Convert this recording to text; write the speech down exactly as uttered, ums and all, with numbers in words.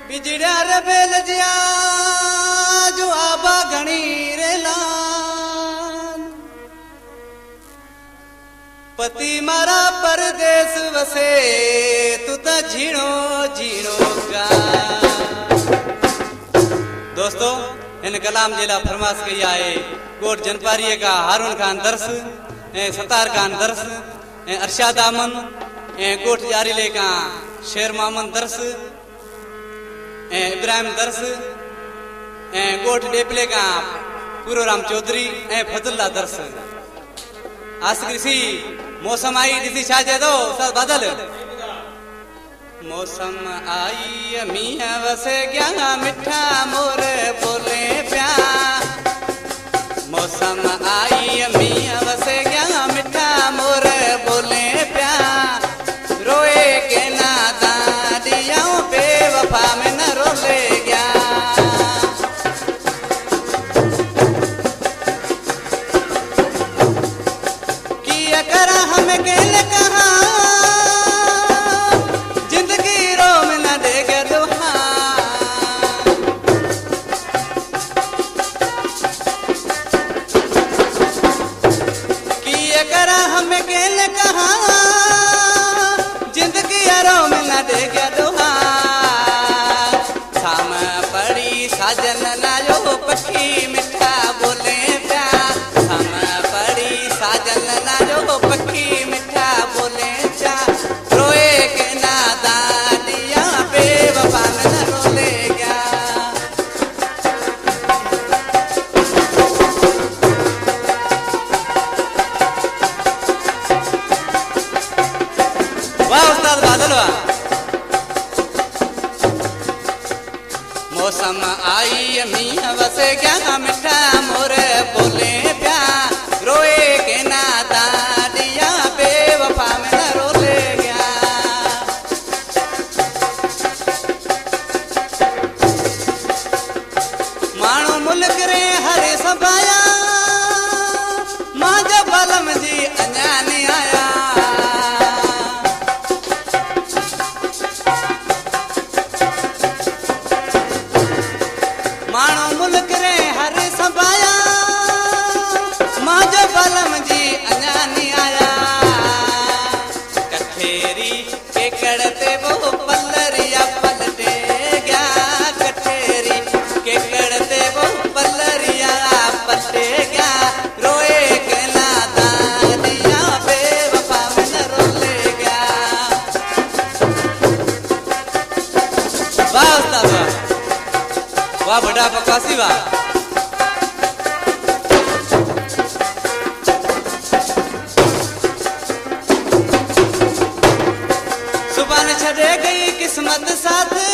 बिजड़ा रे बेल जिया जो आबा घणी रेलान पति मारा परदेस वसे तू तो झीणो झीणो गा। दोस्तों इन कलाम जिला फरमास कई आए कोट जनपारी का हारून खान दर्श ए सतार खान दर्श ए अरशाद आमन ए कोट जारीले का शेर मामन दर्श ए इब्राहिम दर्श ए कोट डेपले का पूरो राम चौधरी ए फजल्ला दर्श। आसकृषि मौसम आई दिसी छाजे दो सब बादल मौसम आई मिया वसे गया मिठा मोर बोले प्या मौसम आई मिया वसे गया मिठा मोर बोले प्या रोए के ना दादियां बेवफा में न रोले गया। किया करा हमें कहले कहा जिंदगी रो में न देगा दुहा किया करा हमें कहले कहा जिंदगी रो में न देगा दुहा शाम पड़ी साजन नायो पक्षी मिठा बोले प्या शाम पड़ी साजन नायो पक्षी मिठा बोले प्या रोए के ना दादिया बेवफा में न रोले गया। वाह उस्ताद बादल वाह। मौसम आई मिया वसे गया मिठा मोर बोले प्या रोए के ना दादिया बेवफा में न रोले गया। मानो मुल्क रे हरे सबाया मां जब बलम जी अञा नहीं आया मानो मुल्क रे हर सबाया मां जो बलम जी अञा नहीं आया कठेरी के कड़ते वो पल्लरिया पलटे गया कठेरी के कड़ते वो पल्लरिया पलटे गया रोए के ना दादिया बेवफा में न रोले गया। वाह उस्ताद वाह वाह बड़ा बकासी वाह। सुबह छड़े गई किस्मत साथ